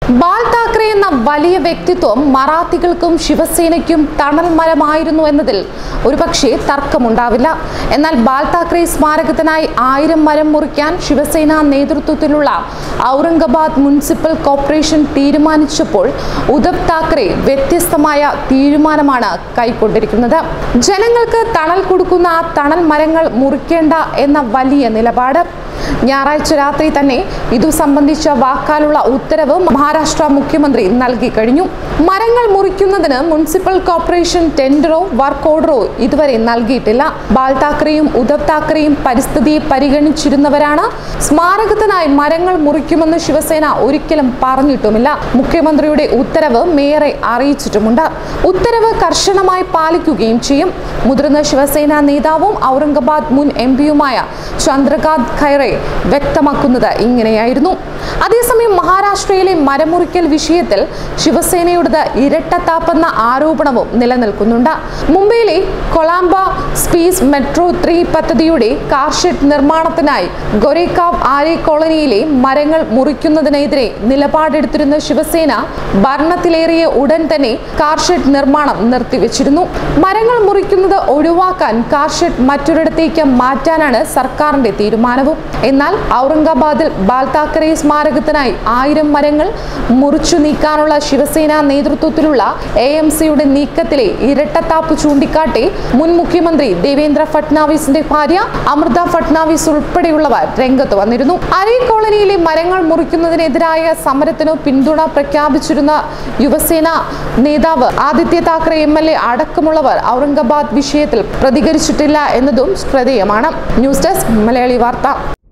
ബാൽ താക്കറെ എന്ന വലിയ വ്യക്തിത്വം മറാത്തികൾക്കും ശിവസേനയ്ക്കും തണൽ മരമായിരുന്നു എന്നതിൽ ഒരുപക്ഷെ തർക്കമുണ്ടാവില്ല. എന്നാൽ ബാൽ താക്കറെ സ്മാരകത്തിനായി 1000 മരം മുറിക്കാൻ ശിവസേന നേതൃത്വത്തിലുള്ള ഔറംഗാബാദ് മുനിസിപ്പൽ കോർപ്പറേഷൻ തീരുമാനിച്ചപ്പോൾ ഉദ്ധവ് താക്കറെ വ്യത്യസ്തമായ തീരുമാനമാണ് കൈക്കൊണ്ടിരിക്കുന്നത്. ജനങ്ങൾക്ക് തണൽ കൊടുക്കുന്ന ആ തണൽ മരങ്ങൾ മുറിക്കേണ്ട എന്ന വലിയ നിലപാട്. ഞായറാഴ്ച രാത്രി തന്നെ ഇതു സംബന്ധിച്ച വാക്കാലുള്ള ഉത്തരവ് മഹാരാഷ്ട്ര മുഖ്യമന്ത്രി നൽകി കഴിഞ്ഞു. മരങ്ങൾ മുറിക്കുന്നതിന് മുനിസിപ്പൽ കോർപ്പറേഷൻ ടെൻഡറോ വർക്ക് ഓർഡറോ ഇതുവരെ നൽകിയിട്ടില്ല. ബാൽ താക്കറെയും ഉദ്ധവ് താക്കറെയും പരിസ്ഥിതിയെ പരിഗണിച്ചിരുന്നവരാണ്. സ്മാരകത്തിനായി മരങ്ങൾ മുറിക്കുമെന്ന് ശിവസേന ഒരിക്കലും പറഞ്ഞിട്ടുമില്ല. മുഖ്യമന്ത്രിയുടെ ഉത്തരവ് മേയറെ അറിയിച്ചിട്ടുമുണ്ട്. ഉത്തരവ് കർശനമായി പാലിക്കുകയും ചെയ്യും. മുതിർന്ന ശിവസേന നേതാവും ഔറംഗാബാദ് മുൻ എംപിയുമായ ചന്ദ്രകാന്ത് ഖൈറെ വ്യക്തമാക്കുന്നത് ഇങ്ങനെയായിരുന്നു. അതേസമയം മഹാരാഷ്ട്രയിലെ മരമുറിക്കൽ വിഷയത്തിൽ ശിവസേനയുടേത് ഇരട്ടത്താപ്പെന്ന ആരോപണവും നിലനിൽക്കുന്നുണ്ട്. മുംബൈയിലെ കൊളാംബ സ്പേസ് മെട്രോ 3 പദ്ധതിയുടെ കാർഷെഡ് നിർമ്മാണത്തിനായി ഗോരേഗാവ് ആരെ കോളനിയിലെ മരങ്ങൾ മുറിക്കുന്നതിനെതിരെ നിലപാടെടുത്തിരുന്ന ശിവസേന ഭരണത്തിലേറിയ ഉടൻ തന്നെ കാർഷെഡ് നിർമ്മാണം നിർത്തിവെച്ചിരുന്നു. മരങ്ങൾ മുറിക്കുന്നത് ഒഴിവാക്കാൻ കാർഷെഡ് മറ്റൊരിടത്തേക്ക് മാറ്റാനാണ് സർക്കാരിന്റെ തീരുമാനവും. എന്നാൽ ഔറംഗാബാദിൽ ബാൽ താക്കറെ സ്മാരകത്തിനായി 1000 മരങ്ങൾ മുറിച്ചു നീക്കാനുള്ള ശിവസേന നേതൃത്വത്തിലുള്ള AMCയുടെ നീക്കത്തിലെ ഇരട്ടത്താപ്പ് ചൂണ്ടിക്കാട്ടി മുൻ മുഖ്യമന്ത്രി ദേവേന്ദ്ര ഫട്നാവിസിന്റെ ഭാര്യ അമൃത ഫട്നാവിസ് ഉൾപ്പെടെയുള്ളവർ രംഗത്ത് വന്നിരുന്നു. അരേ കോളനിയിലെ മരങ്ങൾ മുറിക്കുന്നതിനെതിരായ സമരത്തിനു പിന്തുണ പ്രഖ്യാപിച്ചിരുന്ന യുവസേന നേതാവ് ആദിത്യ താക്കറെ MLA അടക്കമുള്ളവർ ഔറംഗാബാദ് വിഷയത്തിൽ പ്രതികരിച്ചിട്ടില്ല എന്നതും ശ്രദ്ധേയമാണ്. ന്യൂസ് ഡെസ്ക് മലയാളി വാർത്ത.